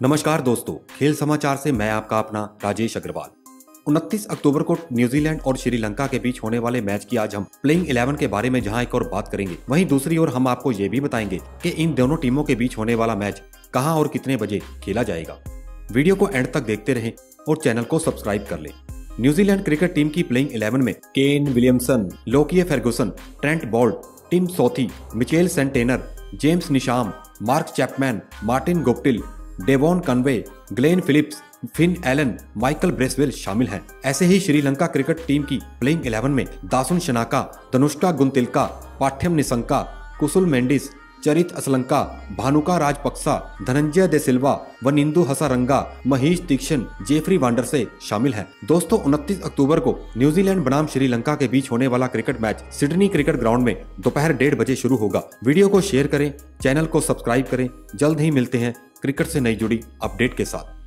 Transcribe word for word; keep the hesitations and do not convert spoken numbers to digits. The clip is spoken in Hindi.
नमस्कार दोस्तों, खेल समाचार से मैं आपका अपना राजेश अग्रवाल। उनतीस अक्टूबर को न्यूजीलैंड और श्रीलंका के बीच होने वाले मैच की आज हम प्लेइंग इलेवन के बारे में जहां एक और बात करेंगे, वहीं दूसरी ओर हम आपको ये भी बताएंगे कि इन दोनों टीमों के बीच होने वाला मैच कहां और कितने बजे खेला जाएगा। वीडियो को एंड तक देखते रहें और चैनल को सब्सक्राइब कर लें। न्यूजीलैंड क्रिकेट टीम की प्लेइंग इलेवन में Kane Williamson, Lockie Ferguson, Trent Boult, Tim Southee, Mitchell Santner, James Neesham, Mark Chapman, Martin Guptill, Devon Conway, Glenn Phillips, Finn Allen, Michael Bracewell शामिल हैं। ऐसे ही श्रीलंका क्रिकेट टीम की प्लेइंग इलेवन में दासुन शनाका, धनुष्का गुंतिलका, पाठ्यम निशंका, कुसुल मेंडिस, चरित असलंका, भानुका राजपक्सा, धनंजय दे सिल्वा, वनिंदु हसारंगा, महेश दीक्षण, जेफरी वांडरसे शामिल हैं। दोस्तों, उनतीस अक्टूबर को न्यूजीलैंड बनाम श्रीलंका के बीच होने वाला cricket match Sydney cricket ground में दोपहर डेढ़ बजे शुरू होगा। वीडियो को शेयर करें, चैनल को सब्सक्राइब करें। जल्द ही मिलते हैं क्रिकेट से नई जुड़ी अपडेट के साथ।